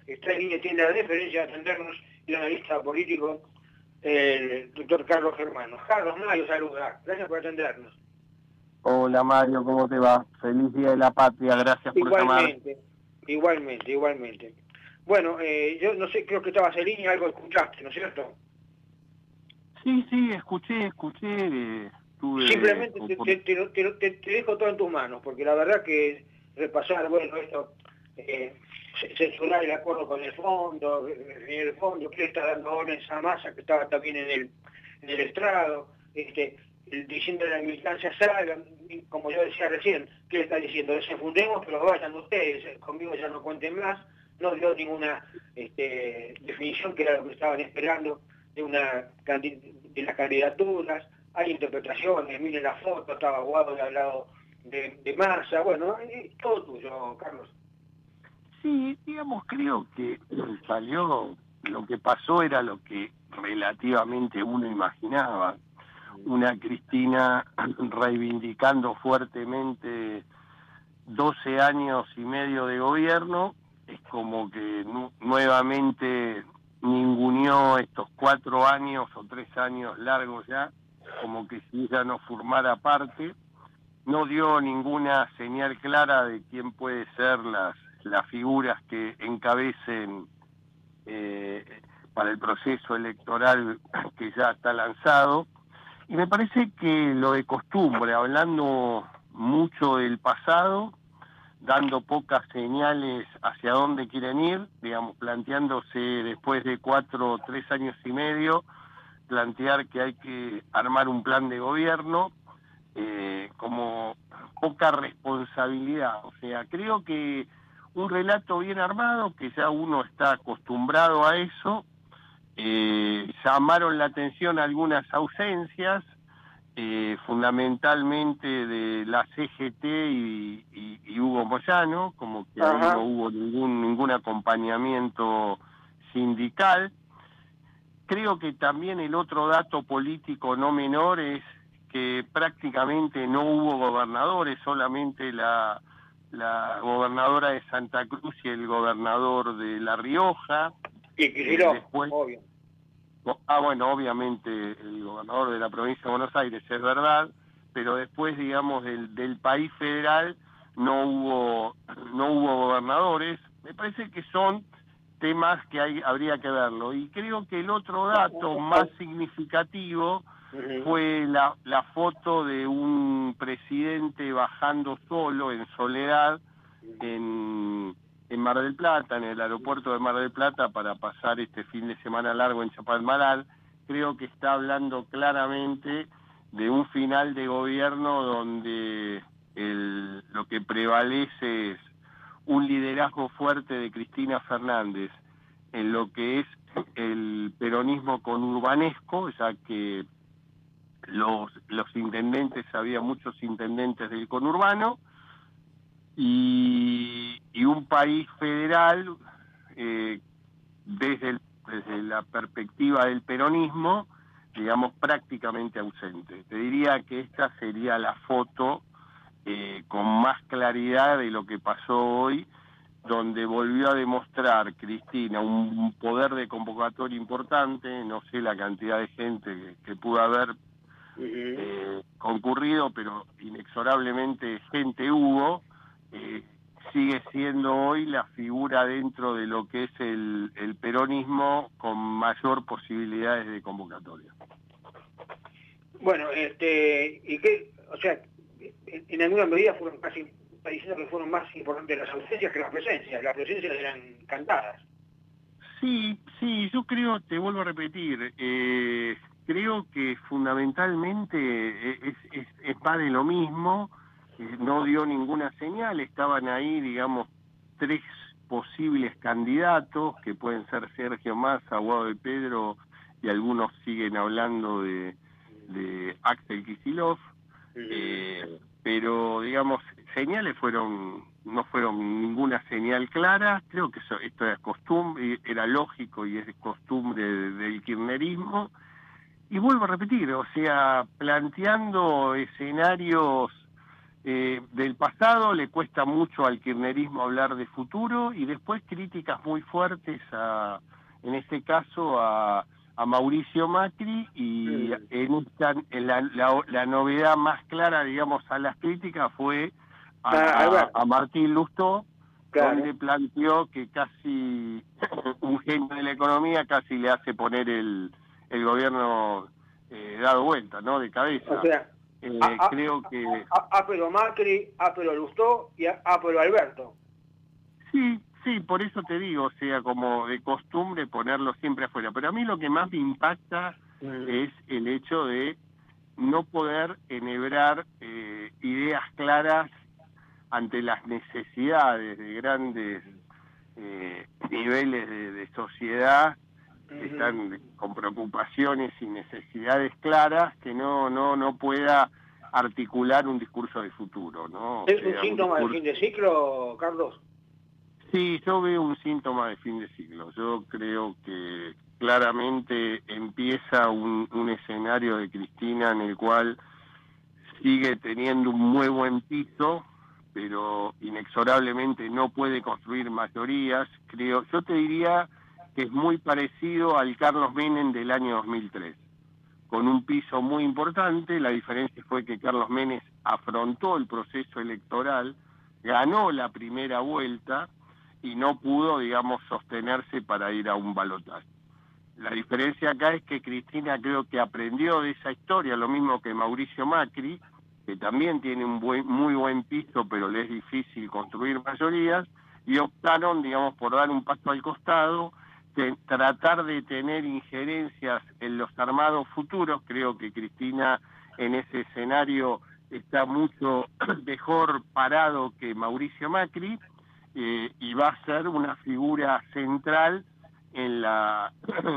está en línea, tiene la deferencia de atendernos el analista político, el doctor Carlos Germano. Carlos, Mario, saluda. Gracias por atendernos. Hola Mario, ¿cómo te va? Feliz Día de la Patria, gracias por llamar. Igualmente. Bueno, yo no sé, creo que estabas en línea, algo escuchaste, ¿no es cierto? Sí, escuché, Simplemente te dejo todo en tus manos, porque la verdad que repasar, bueno, esto, censurar el acuerdo con el fondo, que le está dando órdenes a Massa, que estaba también en el estrado, diciendo que la militancia salga, como yo decía recién, ¿qué le está diciendo? Desenfundemos, pero vayan ustedes, conmigo ya no cuenten más. No dio ninguna definición, que era lo que estaban esperando de las candidaturas. Hay interpretaciones, miren la foto, estaba Guado al lado de Massa, bueno, todo tuyo, Carlos. Sí, digamos, creo que salió, lo que pasó era lo que relativamente uno imaginaba. Una Cristina reivindicando fuertemente 12 años y medio de gobierno, es como que nuevamente ninguneó estos 4 años o 3 años largos ya, como que si ella no formara parte, no dio ninguna señal clara de quién puede ser las figuras que encabecen para el proceso electoral que ya está lanzado. Y me parece que lo de costumbre, hablando mucho del pasado, dando pocas señales hacia dónde quieren ir, digamos, planteándose después de 4 o 3 años y medio, plantear que hay que armar un plan de gobierno, como poca responsabilidad. O sea, creo que un relato bien armado, que ya uno está acostumbrado a eso, llamaron la atención algunas ausencias, fundamentalmente de la CGT y Hugo Moyano, como que ahí no hubo ningún acompañamiento sindical. Creo que también el otro dato político no menor es que prácticamente no hubo gobernadores, solamente la gobernadora de Santa Cruz y el gobernador de La Rioja. Y Kicillof, después, obvio. Bueno, obviamente el gobernador de la provincia de Buenos Aires, es verdad, pero después, digamos, del país federal no hubo gobernadores. Me parece que son temas que habría que verlo. Y creo que el otro dato más significativo fue la foto de un presidente bajando solo, en soledad, en Mar del Plata, en el aeropuerto de Mar del Plata, para pasar este fin de semana largo en Chapadmalal. Creo que está hablando claramente de un final de gobierno donde lo que prevalece es un liderazgo fuerte de Cristina Fernández en lo que es el peronismo conurbanesco, ya que los intendentes, había muchos intendentes del conurbano, y un país federal, desde la perspectiva del peronismo, digamos, prácticamente ausente. Te diría que esta sería la foto con más claridad de lo que pasó hoy, donde volvió a demostrar Cristina un poder de convocatoria importante. No sé la cantidad de gente que pudo haber concurrido, pero inexorablemente gente hubo. Sigue siendo hoy la figura dentro de lo que es el peronismo con mayor posibilidades de convocatoria. Bueno, y que, o sea, en alguna medida fueron casi, está diciendo que fueron más importantes las ausencias que las presencias eran cantadas. Sí, yo creo, te vuelvo a repetir, creo que fundamentalmente es más de lo mismo. No dio ninguna señal, estaban ahí, digamos, 3 posibles candidatos, que pueden ser Sergio Massa, Guado de Pedro, y algunos siguen hablando de Axel Kicillof, pero, digamos, señales no fueron ninguna señal clara. Creo que esto era costumbre, era lógico y es costumbre del kirchnerismo. Y vuelvo a repetir, o sea, planteando escenarios del pasado, le cuesta mucho al kirchnerismo hablar de futuro, y después críticas muy fuertes en este caso a Mauricio Macri, y en la novedad más clara, digamos, a las críticas fue a Martín Lustó, claro, donde planteó que casi un genio de la economía casi le hace poner el gobierno dado vuelta, ¿no? De cabeza. O sea, creo que... pero Macri, pero Lustó y pero Alberto. Sí, por eso te digo, o sea, como de costumbre ponerlo siempre afuera. Pero a mí lo que más me impacta es el hecho de no poder enhebrar ideas claras ante las necesidades de grandes niveles de sociedad que están con preocupaciones y necesidades claras, que no pueda articular un discurso de futuro, ¿no? ¿Es un síntoma de fin de ciclo, Carlos? Sí, yo veo un síntoma de fin de siglo. Yo creo que claramente empieza un escenario de Cristina en el cual sigue teniendo un muy buen piso, pero inexorablemente no puede construir mayorías. Yo te diría que es muy parecido al Carlos Menem del año 2003, con un piso muy importante. La diferencia fue que Carlos Menem afrontó el proceso electoral, ganó la primera vuelta y no pudo, digamos, sostenerse para ir a un balotaje. La diferencia acá es que Cristina creo que aprendió de esa historia, lo mismo que Mauricio Macri, que también tiene un muy buen piso, pero le es difícil construir mayorías, y optaron, digamos, por dar un paso al costado, tratar de tener injerencias en los armados futuros. Creo que Cristina en ese escenario está mucho mejor parado que Mauricio Macri, y va a ser una figura central en la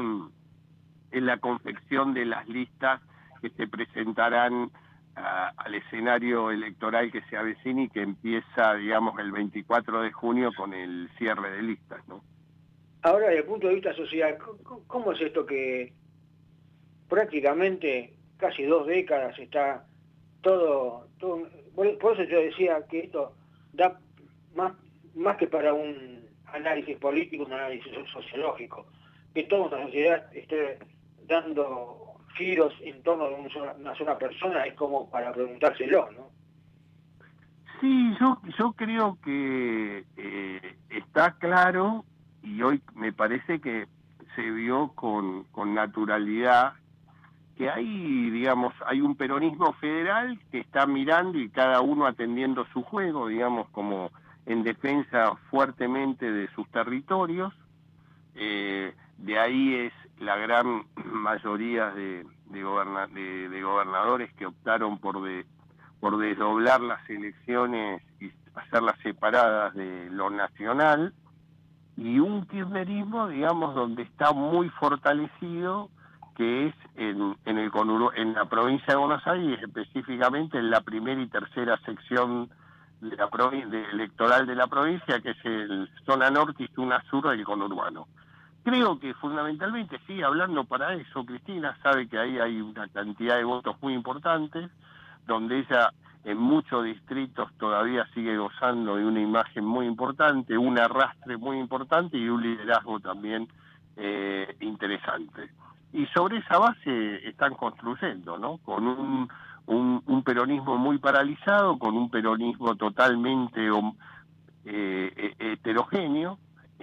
confección de las listas que se presentarán al escenario electoral que se avecina y que empieza, digamos, el 24 de junio con el cierre de listas, ¿no? Ahora, desde el punto de vista social, ¿cómo es esto que prácticamente casi 2 décadas está todo? Por eso yo decía que esto da más que para un análisis político, un análisis sociológico, que toda una sociedad esté dando giros en torno a una sola persona, es como para preguntárselo, ¿no? Sí, yo creo que está claro, y hoy me parece que se vio con naturalidad, que hay, digamos, hay un peronismo federal que está mirando y cada uno atendiendo su juego, digamos, como en defensa fuertemente de sus territorios. De ahí es la gran mayoría de gobernadores que optaron por desdoblar las elecciones y hacerlas separadas de lo nacional, y un kirchnerismo, digamos, donde está muy fortalecido, que es en la provincia de Buenos Aires, específicamente en la primera y tercera sección de la electoral de la provincia, que es el zona norte y zona sur del conurbano. Creo que fundamentalmente sigue hablando para eso. Cristina sabe que ahí hay una cantidad de votos muy importantes, donde ella en muchos distritos todavía sigue gozando de una imagen muy importante, un arrastre muy importante y un liderazgo también interesante. Y sobre esa base están construyendo, ¿no? Con un peronismo muy paralizado, con un peronismo totalmente heterogéneo,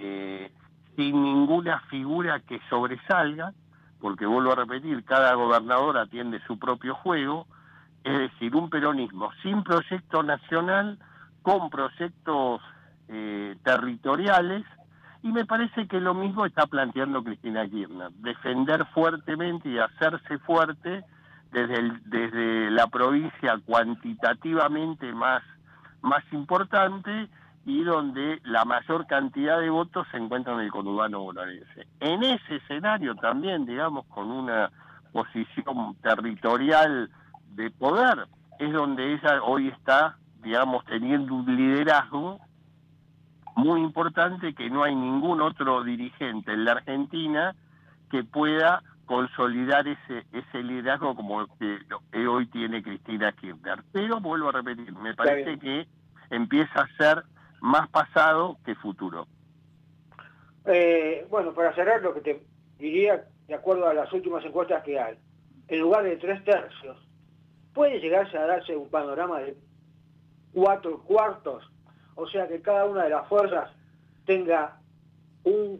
sin ninguna figura que sobresalga, porque vuelvo a repetir, cada gobernador atiende su propio juego. Es decir, un peronismo sin proyecto nacional, con proyectos territoriales, y me parece que lo mismo está planteando Cristina Kirchner, defender fuertemente y hacerse fuerte desde la provincia cuantitativamente más importante, y donde la mayor cantidad de votos se encuentran en el conurbano bonaerense. En ese escenario también, digamos, con una posición territorial de poder, es donde ella hoy está, digamos, teniendo un liderazgo muy importante que no hay ningún otro dirigente en la Argentina que pueda consolidar ese liderazgo como que hoy tiene Cristina Kirchner. Pero vuelvo a repetir, me parece que empieza a ser más pasado que futuro. Bueno, para cerrar lo que te diría, de acuerdo a las últimas encuestas que hay, en lugar de 3/3, puede llegarse a darse un panorama de 4/4, o sea que cada una de las fuerzas tenga un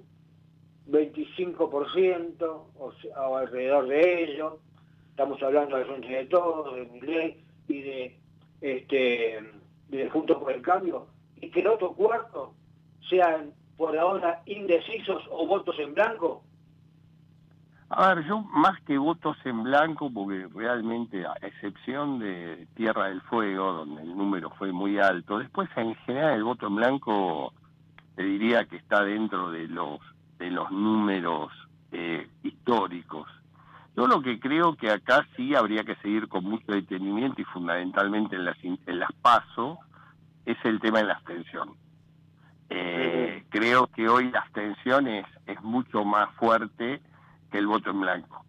25% o alrededor de ello. Estamos hablando de Frente de Todos, de Milei y de Juntos por el Cambio, y que el otro cuarto sean por ahora indecisos o votos en blanco. A ver, yo más que votos en blanco, porque realmente, a excepción de Tierra del Fuego, donde el número fue muy alto, después en general el voto en blanco te diría que está dentro de los números históricos. Yo lo que creo que acá sí habría que seguir con mucho detenimiento y fundamentalmente en las PASO es el tema de la abstención. Creo que hoy la abstención es mucho más fuerte que el voto en blanco.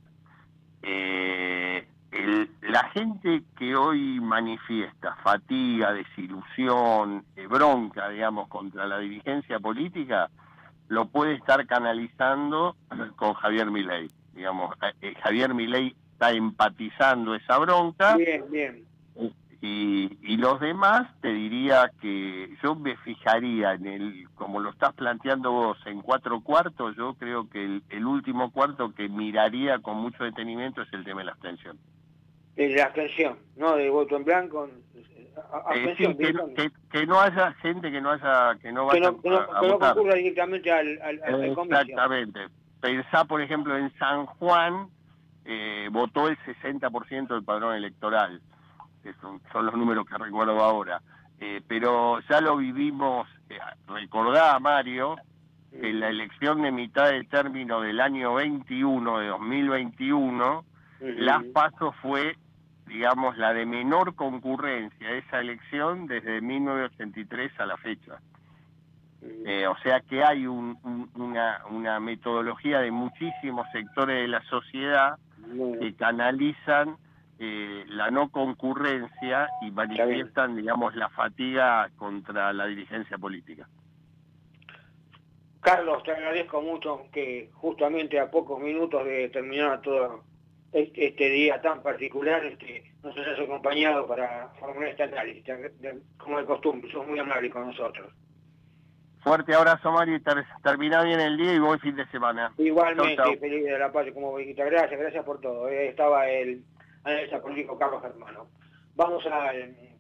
La gente que hoy manifiesta fatiga, desilusión, bronca, digamos, contra la dirigencia política, lo puede estar canalizando con Javier Milei. Digamos, Javier Milei está empatizando esa bronca. Bien. Y los demás, te diría que yo me fijaría como lo estás planteando vos, en 4/4, yo creo que el último cuarto que miraría con mucho detenimiento es el tema de la abstención. La abstención, ¿no? De voto en blanco. Sí, que no haya gente que no vaya a votar. Concurra directamente al comicio. Exactamente. Pensá, por ejemplo, en San Juan, votó el 60% del padrón electoral. Son los números que recuerdo ahora. Pero ya lo vivimos, recordá, Mario, que en la elección de mitad de término del año 21, de 2021, las PASO fue, digamos, la de menor concurrencia a esa elección desde 1983 a la fecha. O sea que hay una metodología de muchísimos sectores de la sociedad que canalizan la no concurrencia y manifiestan, digamos, la fatiga contra la dirigencia política. Carlos, te agradezco mucho que justamente a pocos minutos de terminar todo este día tan particular nos hayas acompañado para formular este análisis, como de costumbre. Sos muy amable con nosotros. Fuerte abrazo, Mario, y termina bien el día y buen fin de semana. Igualmente, chau. Feliz de la paz, como dijiste. Gracias por todo. Estaba el analista político Carlos Germano. Vamos a